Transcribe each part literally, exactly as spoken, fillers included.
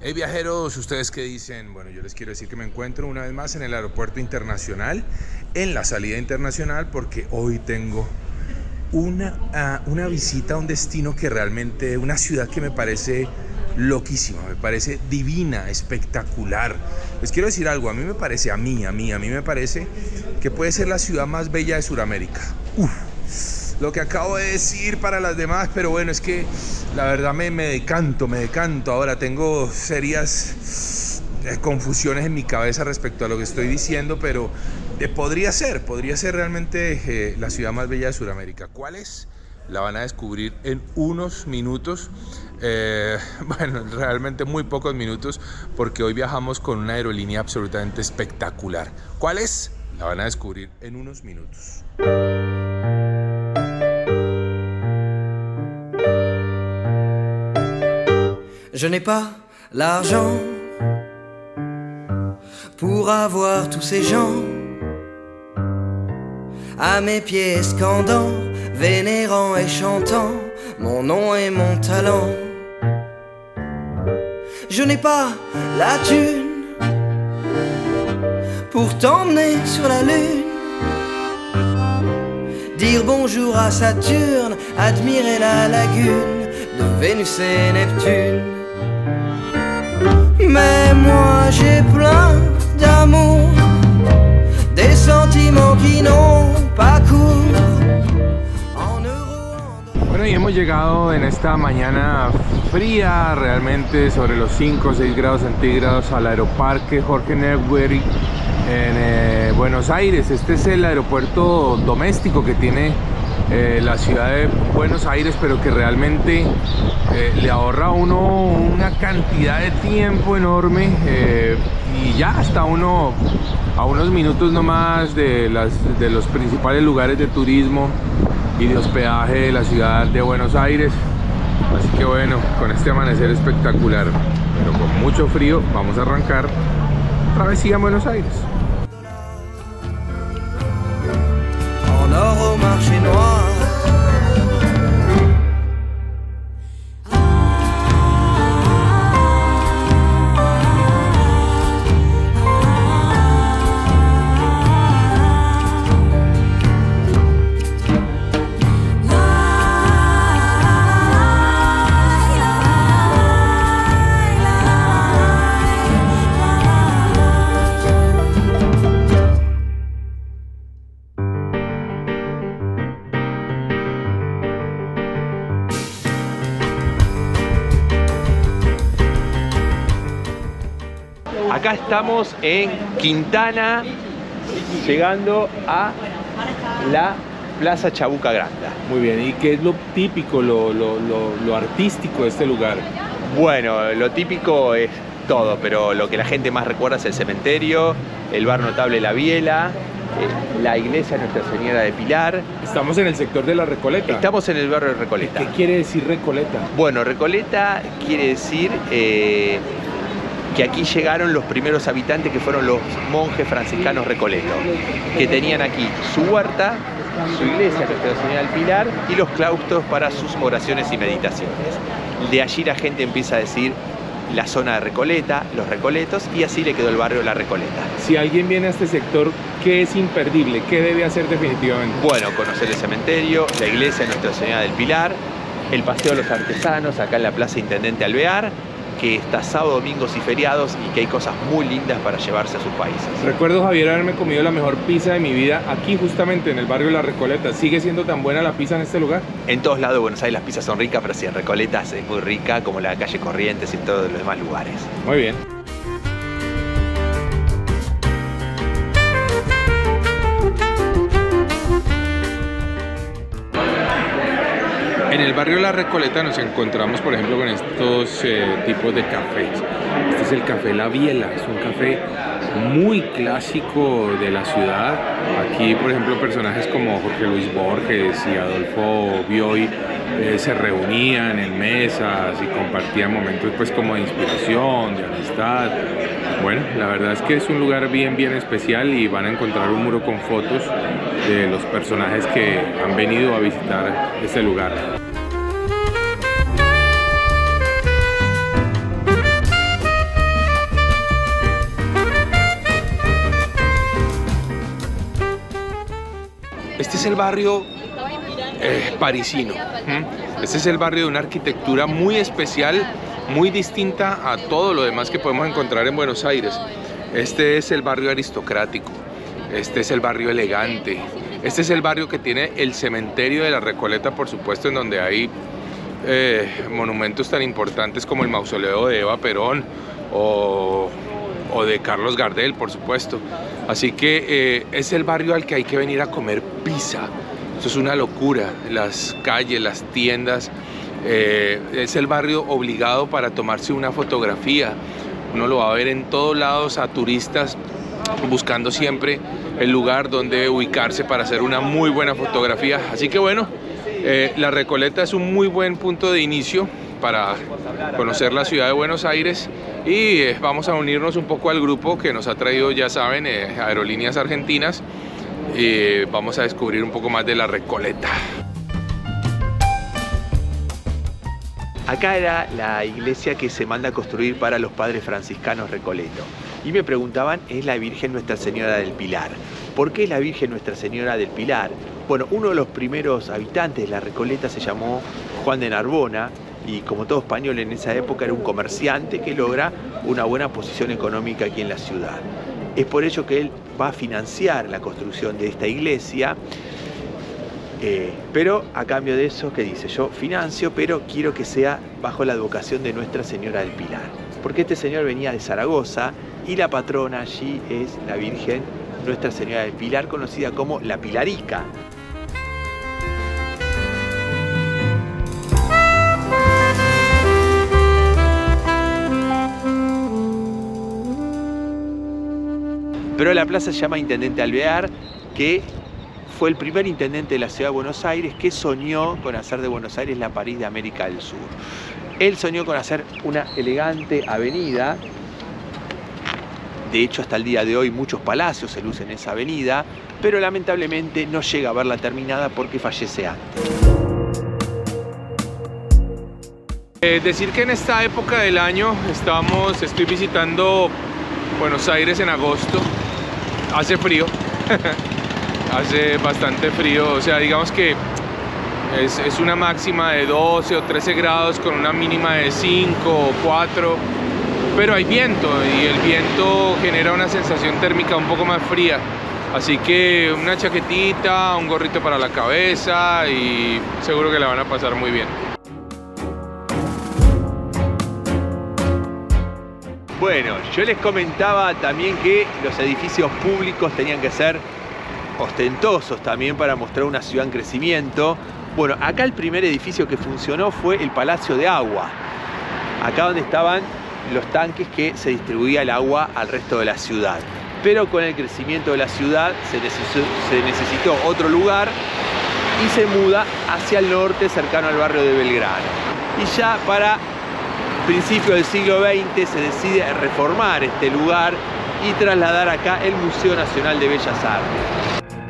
Hey viajeros, ¿ustedes qué dicen? Bueno, yo les quiero decir que me encuentro una vez más en el aeropuerto internacional, en la salida internacional, porque hoy tengo una, uh, una visita a un destino que realmente, una ciudad que me parece loquísima, me parece divina, espectacular. Les quiero decir algo, a mí me parece, a mí, a mí, a mí me parece que puede ser la ciudad más bella de Sudamérica. Uf. Lo que acabo de decir para las demás, pero bueno, es que la verdad me, me decanto, me decanto. Ahora tengo serias eh, confusiones en mi cabeza respecto a lo que estoy diciendo, pero eh, podría ser, podría ser realmente eh, la ciudad más bella de Sudamérica. ¿Cuál es? La van a descubrir en unos minutos, eh, bueno, realmente muy pocos minutos, porque hoy viajamos con una aerolínea absolutamente espectacular. ¿Cuál es? La van a descubrir en unos minutos. Je n'ai pas l'argent pour avoir tous ces gens à mes pieds scandant, vénérant et chantant mon nom et mon talent. Je n'ai pas la thune pour t'emmener sur la lune, dire bonjour à Saturne, admirer la lagune de Vénus et Neptune. Mais moi j'ai plein d'amour, des sentiments qui n'ont pas cours. Bueno, y hemos llegado en esta mañana fría, realmente sobre los cinco o seis grados centígrados, al aeroparque Jorge Newbery en eh, Buenos Aires. Este es el aeropuerto doméstico que tiene Eh, la ciudad de Buenos Aires, pero que realmente eh, le ahorra a uno una cantidad de tiempo enorme eh, y ya está uno a unos minutos nomás de, las, de los principales lugares de turismo y de hospedaje de la ciudad de Buenos Aires. Así que bueno, con este amanecer espectacular, pero con mucho frío, vamos a arrancar travesía a Buenos Aires. En or au marché noir. Acá estamos en Quintana, llegando a la Plaza Chabuca Granda. Muy bien, ¿y qué es lo típico, lo, lo, lo, lo artístico de este lugar? Bueno, lo típico es todo, pero lo que la gente más recuerda es el cementerio, el bar notable La Biela, eh, la iglesia Nuestra Señora de Pilar. Estamos en el sector de la Recoleta. Estamos en el barrio de Recoleta. ¿Qué quiere decir Recoleta? Bueno, Recoleta quiere decir eh, que aquí llegaron los primeros habitantes, que fueron los monjes franciscanos recoletos, que tenían aquí su huerta, su iglesia Nuestra Señora del Pilar y los claustros para sus oraciones y meditaciones. De allí la gente empieza a decir la zona de Recoleta, los Recoletos, y así le quedó el barrio La Recoleta. Si alguien viene a este sector, ¿qué es imperdible? ¿Qué debe hacer definitivamente? Bueno, conocer el cementerio, la iglesia Nuestra Señora del Pilar, el paseo de los artesanos acá en la Plaza Intendente Alvear, que está sábado, domingos y feriados, y que hay cosas muy lindas para llevarse a sus países. Recuerdo, Javier, haberme comido la mejor pizza de mi vida aquí justamente en el barrio La Recoleta. ¿Sigue siendo tan buena la pizza en este lugar? En todos lados de Buenos Aires las pizzas son ricas, pero sí, en Recoleta es muy rica, como la calle Corrientes y en todos los demás lugares. Muy bien. En el barrio La Recoleta nos encontramos, por ejemplo, con estos eh, tipos de cafés. Este es el café La Biela, es un café muy clásico de la ciudad. Aquí, por ejemplo, personajes como Jorge Luis Borges y Adolfo Bioy eh, se reunían en mesas y compartían momentos pues como de inspiración, de amistad. Bueno, la verdad es que es un lugar bien, bien especial, y van a encontrar un muro con fotos de los personajes que han venido a visitar este lugar. este es el barrio eh, parisino. ¿Mm? Este es el barrio de una arquitectura muy especial, muy distinta a todo lo demás que podemos encontrar en Buenos Aires. Este es el barrio aristocrático, este es el barrio elegante, este es el barrio que tiene el cementerio de la Recoleta, por supuesto, en donde hay eh, monumentos tan importantes como el mausoleo de Eva Perón o, o de Carlos Gardel, por supuesto. Así que eh, es el barrio al que hay que venir a comer pizza. Eso es una locura, las calles, las tiendas. Eh, es el barrio obligado para tomarse una fotografía. Uno lo va a ver en todos lados a turistas buscando siempre el lugar donde ubicarse para hacer una muy buena fotografía. Así que bueno, eh, la Recoleta es un muy buen punto de inicio para conocer la ciudad de Buenos Aires y eh, vamos a unirnos un poco al grupo que nos ha traído, ya saben, eh, Aerolíneas Argentinas, y vamos a descubrir un poco más de la Recoleta. Acá era la iglesia que se manda a construir para los padres franciscanos Recoleto. Y me preguntaban, ¿es la Virgen Nuestra Señora del Pilar? ¿Por qué es la Virgen Nuestra Señora del Pilar? Bueno, uno de los primeros habitantes de la Recoleta se llamó Juan de Narbona, y como todo español en esa época era un comerciante que logra una buena posición económica aquí en la ciudad. Es por ello que él va a financiar la construcción de esta iglesia. Eh, pero a cambio de eso, ¿qué dice? Yo financio, pero quiero que sea bajo la advocación de Nuestra Señora del Pilar. Porque este señor venía de Zaragoza y la patrona allí es la Virgen Nuestra Señora del Pilar, conocida como la Pilarica. Pero la plaza se llama Intendente Alvear, que fue el primer intendente de la ciudad de Buenos Aires que soñó con hacer de Buenos Aires la París de América del Sur. Él soñó con hacer una elegante avenida. De hecho, hasta el día de hoy muchos palacios se lucen en esa avenida, pero lamentablemente no llega a verla terminada porque fallece antes. Eh, decir que en esta época del año estamos, estoy visitando Buenos Aires en agosto. Hace frío. Hace bastante frío, o sea, digamos que es, es una máxima de doce o trece grados con una mínima de cinco o cuatro, pero hay viento y el viento genera una sensación térmica un poco más fría, así que una chaquetita, un gorrito para la cabeza y seguro que la van a pasar muy bien. Bueno, yo les comentaba también que los edificios públicos tenían que ser ostentosos también para mostrar una ciudad en crecimiento. Bueno, acá el primer edificio que funcionó fue el Palacio de Agua. Acá donde estaban los tanques que se distribuía el agua al resto de la ciudad. Pero con el crecimiento de la ciudad se necesitó, se necesitó otro lugar y se muda hacia el norte, cercano al barrio de Belgrano. Y ya para principios del siglo veinte se decide reformar este lugar y trasladar acá el Museo Nacional de Bellas Artes.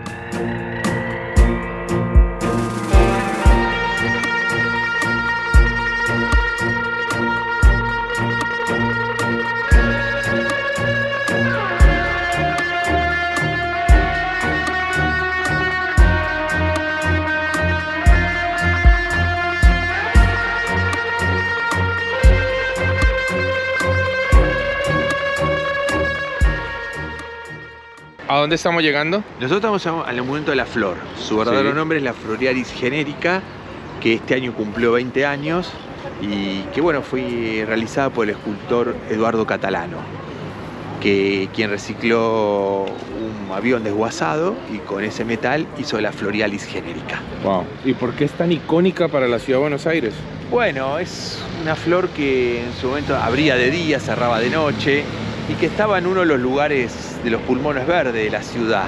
¿A dónde estamos llegando? Nosotros estamos al monumento de la flor. Su verdadero Sí. nombre es la Florialis generica, que este año cumplió veinte años y que bueno, fue realizada por el escultor Eduardo Catalano, que quien recicló un avión desguazado y con ese metal hizo la Florialis generica. Wow. ¿Y por qué es tan icónica para la ciudad de Buenos Aires? Bueno, es una flor que en su momento abría de día, cerraba de noche y que estaba en uno de los lugares de los pulmones verdes de la ciudad.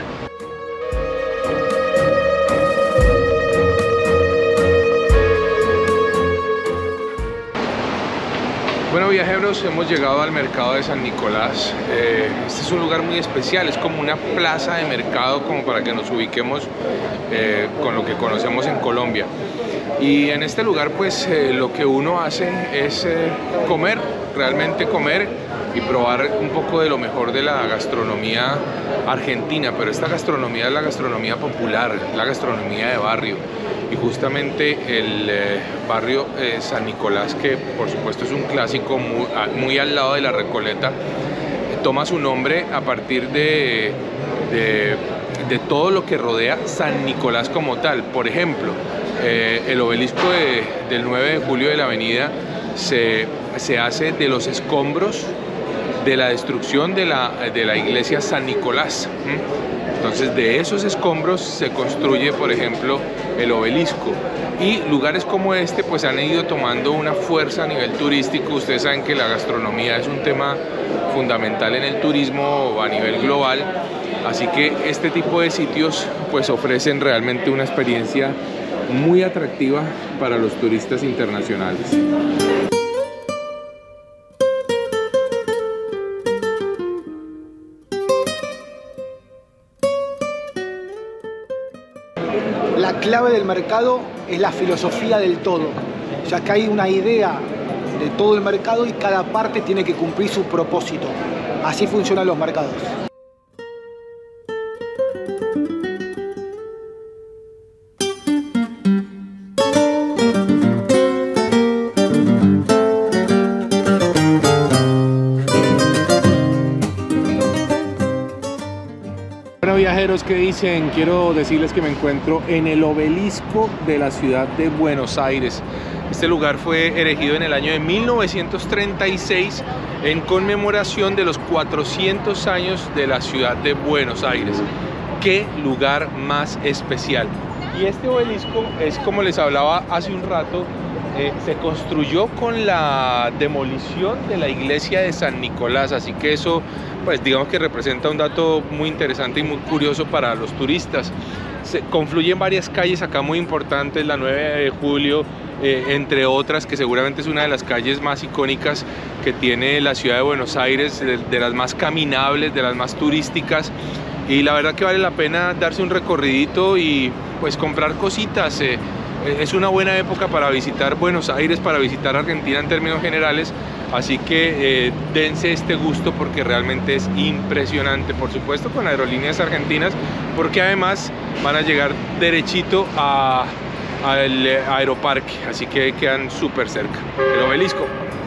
Bueno, viajeros, hemos llegado al mercado de San Nicolás. Eh, este es un lugar muy especial, es como una plaza de mercado, como para que nos ubiquemos eh, con lo que conocemos en Colombia. Y en este lugar, pues, eh, lo que uno hace es eh, comer, realmente comer. y probar un poco de lo mejor de la gastronomía argentina, pero esta gastronomía es la gastronomía popular, la gastronomía de barrio. Y justamente el eh, barrio eh, San Nicolás, que por supuesto es un clásico muy, muy al lado de la Recoleta, toma su nombre a partir de, de, de todo lo que rodea San Nicolás como tal. Por ejemplo, eh, el obelisco de, del nueve de julio de la avenida se, se hace de los escombros de la destrucción de la, de la iglesia San Nicolás. Entonces, de esos escombros se construye, por ejemplo, el obelisco. Y lugares como este pues han ido tomando una fuerza a nivel turístico. Ustedes saben que la gastronomía es un tema fundamental en el turismo a nivel global. Así que este tipo de sitios pues ofrecen realmente una experiencia muy atractiva para los turistas internacionales. La clave del mercado es la filosofía del todo, ya que hay una idea de todo el mercado y cada parte tiene que cumplir su propósito. Así funcionan los mercados. Bueno, viajeros, ¿qué dicen? Quiero decirles que me encuentro en el obelisco de la ciudad de Buenos Aires. Este lugar fue erigido en el año de mil novecientos treinta y seis en conmemoración de los cuatrocientos años de la ciudad de Buenos Aires. ¡Qué lugar más especial! Y este obelisco es, como les hablaba hace un rato, eh, se construyó con la demolición de la iglesia de San Nicolás, así que eso pues digamos que representa un dato muy interesante y muy curioso para los turistas. Se confluyen varias calles acá muy importantes, la nueve de julio, eh, entre otras, que seguramente es una de las calles más icónicas que tiene la ciudad de Buenos Aires, de, de las más caminables, de las más turísticas, y la verdad que vale la pena darse un recorridito y pues comprar cositas. Eh, es una buena época para visitar Buenos Aires, para visitar Argentina en términos generales. Así que eh, dense este gusto porque realmente es impresionante, por supuesto con aerolíneas argentinas, porque además van a llegar derechito a, al aeroparque, así que quedan súper cerca. El obelisco.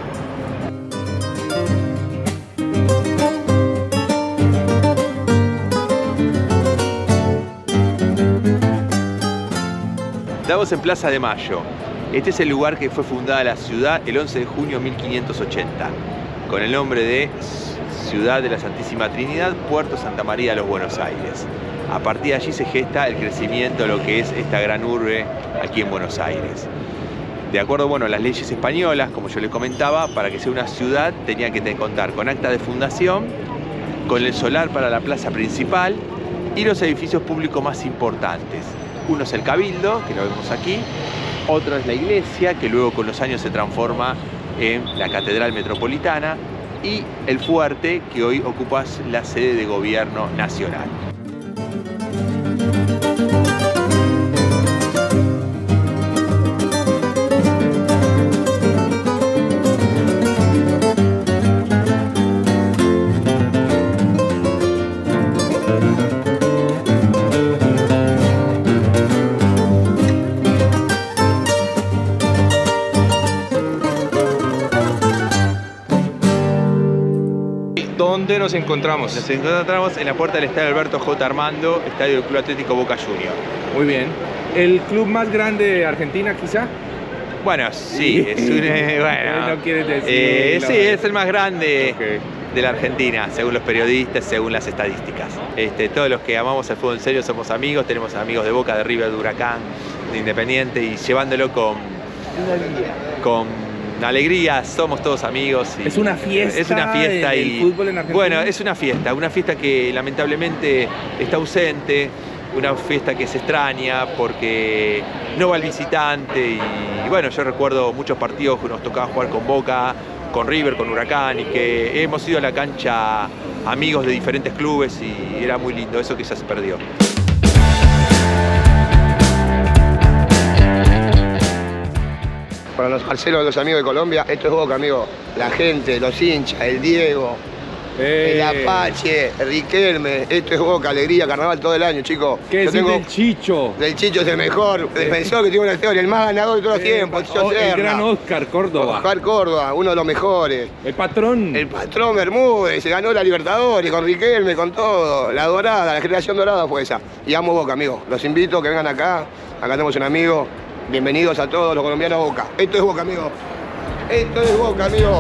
Estamos en Plaza de Mayo. Este es el lugar que fue fundada la ciudad el once de junio de mil quinientos ochenta, con el nombre de Ciudad de la Santísima Trinidad, Puerto Santa María de los Buenos Aires. A partir de allí se gesta el crecimiento de lo que es esta gran urbe aquí en Buenos Aires. De acuerdo bueno, a las leyes españolas, como yo les comentaba, para que sea una ciudad tenía que contar con acta de fundación, con el solar para la plaza principal y los edificios públicos más importantes. Uno es el Cabildo, que lo vemos aquí. Otro es la iglesia, que luego con los años se transforma en la Catedral Metropolitana, y el Fuerte, que hoy ocupa la sede de gobierno nacional. ¿Dónde nos encontramos? Nos encontramos en la puerta del Estadio Alberto J. Armando, estadio del Club Atlético Boca Juniors. Muy bien. ¿El club más grande de Argentina, quizá? Bueno, sí, es un... Bueno, no quieres decir... Eh, sí, es el más grande okay. de la Argentina, según los periodistas, según las estadísticas. Este, todos los que amamos el fútbol en serio somos amigos, tenemos amigos de Boca, de River, de Huracán, de Independiente, y llevándolo con... con alegría, somos todos amigos. Y es una fiesta. Es una fiesta del y fútbol en Argentina. Bueno, es una fiesta, una fiesta que lamentablemente está ausente, una fiesta que se extraña porque no va el visitante y, y bueno, yo recuerdo muchos partidos que nos tocaba jugar con Boca, con River, con Huracán, y que hemos ido a la cancha amigos de diferentes clubes y era muy lindo, eso que ya se perdió. Para los Marcelo, los amigos de Colombia. Esto es Boca, amigo. La gente, los hinchas, el Diego, Eh. el Apache, el Riquelme. Esto es Boca, alegría, carnaval todo el año, chicos. ¿Qué Yo decís tengo- del Chicho? Del Chicho es el mejor defensor que tiene una historia, el más ganador de todos los Eh, tiempos. el Chicho oh, el Serna. gran Oscar Córdoba. Oscar Córdoba, uno de los mejores. El patrón. El patrón Bermúdez, se ganó la Libertadores con Riquelme, con todo. La dorada, la generación dorada fue esa. Y amo Boca, amigos. Los invito a que vengan acá. Acá tenemos un amigo. Bienvenidos a todos los colombianos a Boca. Esto es Boca, amigos. Esto es Boca, amigos.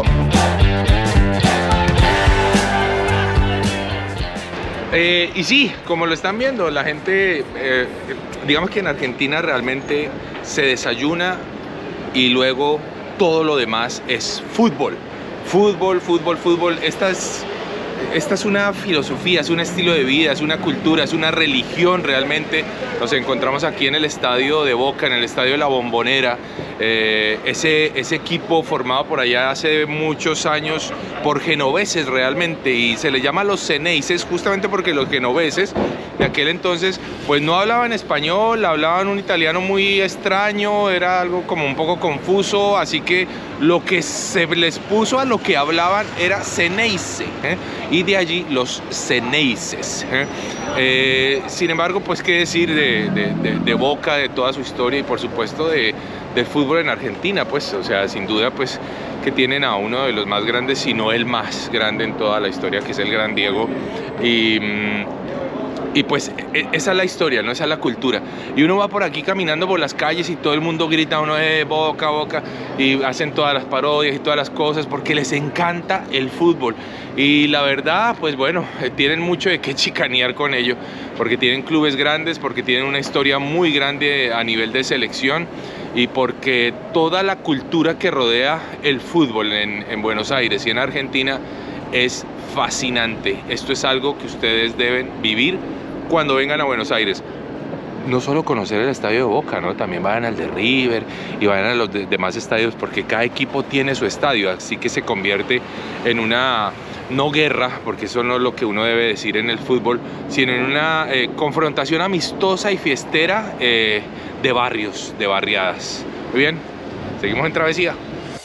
Eh, y sí, como lo están viendo, la gente, eh, digamos que en Argentina realmente se desayuna y luego todo lo demás es fútbol. Fútbol, fútbol, fútbol. Esta es, esta es una filosofía, es un estilo de vida, es una cultura, es una religión realmente. Nos encontramos aquí en el estadio de Boca, en el estadio de La Bombonera. Eh, ese, ese equipo formado por allá hace muchos años por genoveses realmente, y se le llama los Ceneices justamente porque los genoveses de aquel entonces pues no hablaban español, hablaban un italiano muy extraño, era algo como un poco confuso, así que lo que se les puso a lo que hablaban era Ceneice, ¿eh? Y de allí los Ceneices, ¿eh? Eh, sin embargo, pues qué decir de, de, de, de Boca, de toda su historia y por supuesto de, del fútbol en Argentina, pues, o sea, sin duda, pues, que tienen a uno de los más grandes, si no el más grande en toda la historia, que es el gran Diego. Y, y pues esa es la historia, ¿no? Esa es la cultura. Y uno va por aquí caminando por las calles y todo el mundo grita, uno de Boca, Boca, y hacen todas las parodias y todas las cosas porque les encanta el fútbol. Y la verdad, pues bueno, tienen mucho de qué chicanear con ello, porque tienen clubes grandes, porque tienen una historia muy grande a nivel de selección y porque toda la cultura que rodea el fútbol en, en Buenos Aires y en Argentina es fascinante. Esto es algo que ustedes deben vivir cuando vengan a Buenos Aires. No solo conocer el estadio de Boca, ¿no? También vayan al de River y vayan a los de demás estadios, porque cada equipo tiene su estadio, así que se convierte en una, no guerra, porque eso no es lo que uno debe decir en el fútbol, sino en una eh, confrontación amistosa y fiestera eh, de barrios, de barriadas. Muy bien, seguimos en travesía.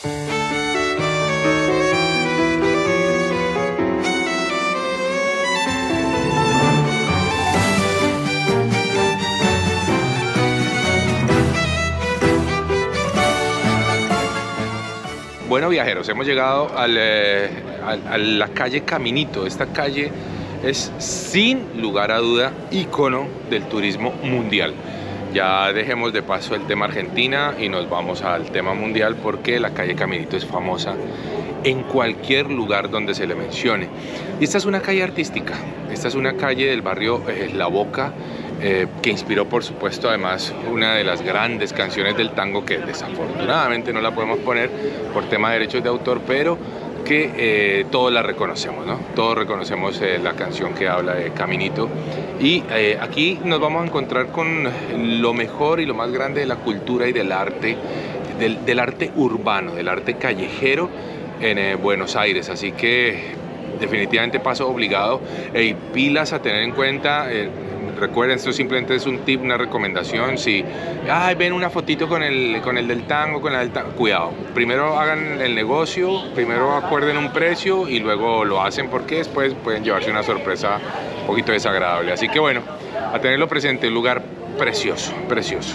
Bueno, viajeros, hemos llegado al, eh, a, a la calle Caminito. Esta calle es sin lugar a duda ícono del turismo mundial. Ya dejemos de paso el tema Argentina y nos vamos al tema mundial, porque la calle Caminito es famosa en cualquier lugar donde se le mencione. Y esta es una calle artística, esta es una calle del barrio eh, La Boca, eh, que inspiró por supuesto además una de las grandes canciones del tango, que desafortunadamente no la podemos poner por tema de derechos de autor, pero que eh, todos la reconocemos, ¿no? Todos reconocemos eh, la canción que habla de Caminito. Y eh, aquí nos vamos a encontrar con lo mejor y lo más grande de la cultura y del arte, del, del arte urbano, del arte callejero en eh, Buenos Aires. Así que definitivamente paso obligado. Y pilas a tener en cuenta. Eh, Recuerden, esto simplemente es un tip, una recomendación. Si ay, ven una fotito con el, con el del tango, con el del tango, cuidado. Primero hagan el negocio, primero acuerden un precio y luego lo hacen, porque después pueden llevarse una sorpresa un poquito desagradable. Así que bueno, a tenerlo presente, un lugar precioso, precioso.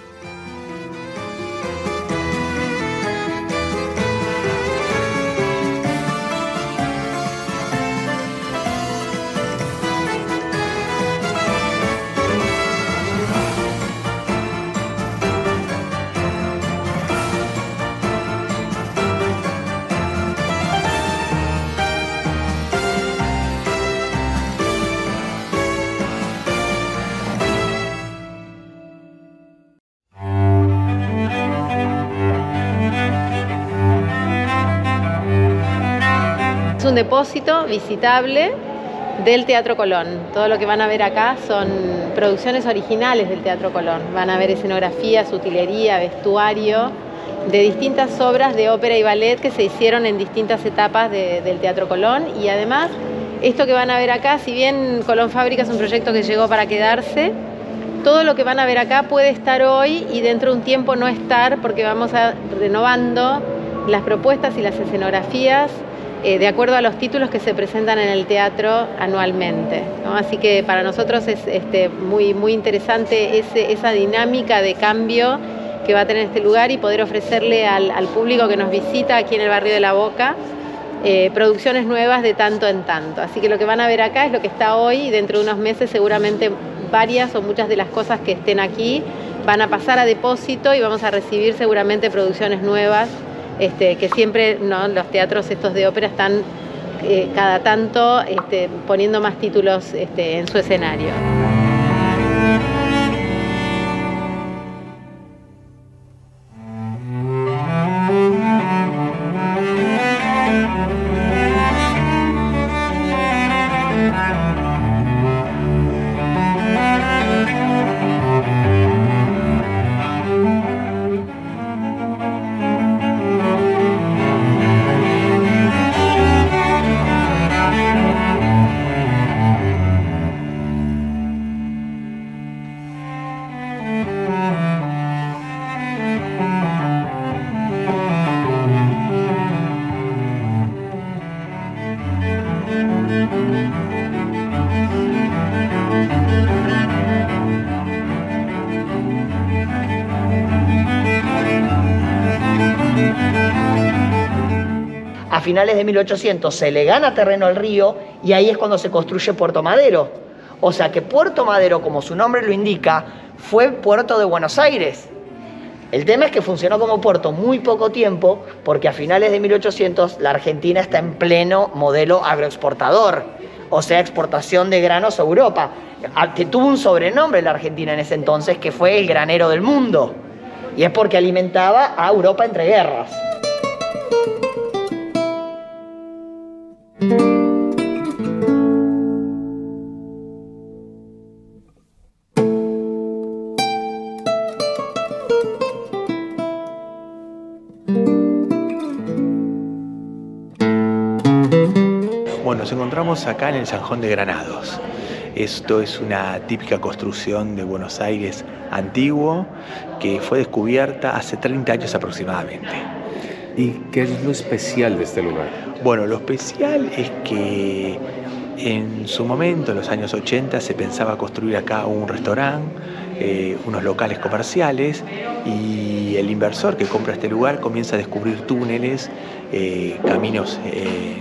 Un depósito visitable del Teatro Colón. Todo lo que van a ver acá son producciones originales del Teatro Colón. Van a ver escenografías, utilería, vestuario de distintas obras de ópera y ballet que se hicieron en distintas etapas de, del Teatro Colón. Y además, esto que van a ver acá, si bien Colón Fábrica es un proyecto que llegó para quedarse, todo lo que van a ver acá puede estar hoy y dentro de un tiempo no estar, porque vamos a renovando las propuestas y las escenografías eh, de acuerdo a los títulos que se presentan en el teatro anualmente, ¿no? Así que para nosotros es este, muy, muy interesante ese, esa dinámica de cambio que va a tener este lugar y poder ofrecerle al, al público que nos visita aquí en el barrio de La Boca eh, producciones nuevas de tanto en tanto. Así que lo que van a ver acá es lo que está hoy y dentro de unos meses seguramente varias o muchas de las cosas que estén aquí van a pasar a depósito y vamos a recibir seguramente producciones nuevas. Este, que siempre, ¿no?, los teatros estos de ópera están eh, cada tanto este, poniendo más títulos este, en su escenario. A finales de mil ochocientos se le gana terreno al río y ahí es cuando se construye Puerto Madero. O sea que Puerto Madero, como su nombre lo indica, fue puerto de Buenos Aires. El tema es que funcionó como puerto muy poco tiempo porque a finales de mil ochocientos la Argentina está en pleno modelo agroexportador, o sea, exportación de granos a Europa. Que tuvo un sobrenombre la Argentina en ese entonces que fue el granero del mundo. Y es porque alimentaba a Europa entre guerras. Bueno, nos encontramos acá en el Zanjón de Granados. Esto es una típica construcción de Buenos Aires antiguo que fue descubierta hace treinta años aproximadamente. ¿Y qué es lo especial de este lugar? Bueno, lo especial es que en su momento, en los años ochenta, se pensaba construir acá un restaurante, eh, unos locales comerciales, y el inversor que compra este lugar comienza a descubrir túneles, eh, caminos eh,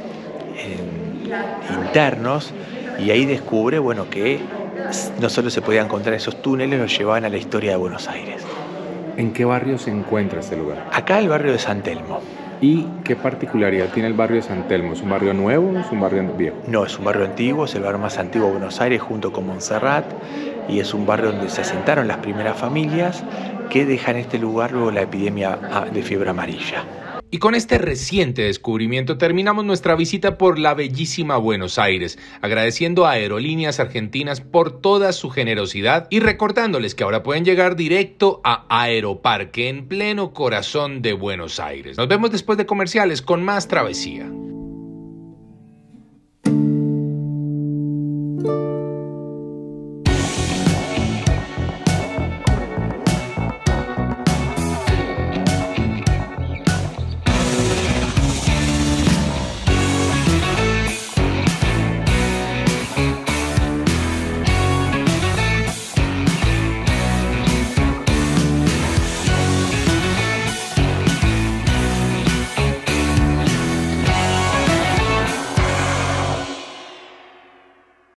en, internos, y ahí descubre, bueno, que no solo se podían encontrar esos túneles, los llevaban a la historia de Buenos Aires. ¿En qué barrio se encuentra este lugar? Acá el barrio de San Telmo. ¿Y qué particularidad tiene el barrio de San Telmo? ¿Es un barrio nuevo o es un barrio viejo? No, es un barrio antiguo, es el barrio más antiguo de Buenos Aires junto con Montserrat, y es un barrio donde se asentaron las primeras familias que dejan este lugar luego de la epidemia de fiebre amarilla. Y con este reciente descubrimiento terminamos nuestra visita por la bellísima Buenos Aires, agradeciendo a Aerolíneas Argentinas por toda su generosidad y recordándoles que ahora pueden llegar directo a Aeroparque en pleno corazón de Buenos Aires. Nos vemos después de comerciales con más travesía.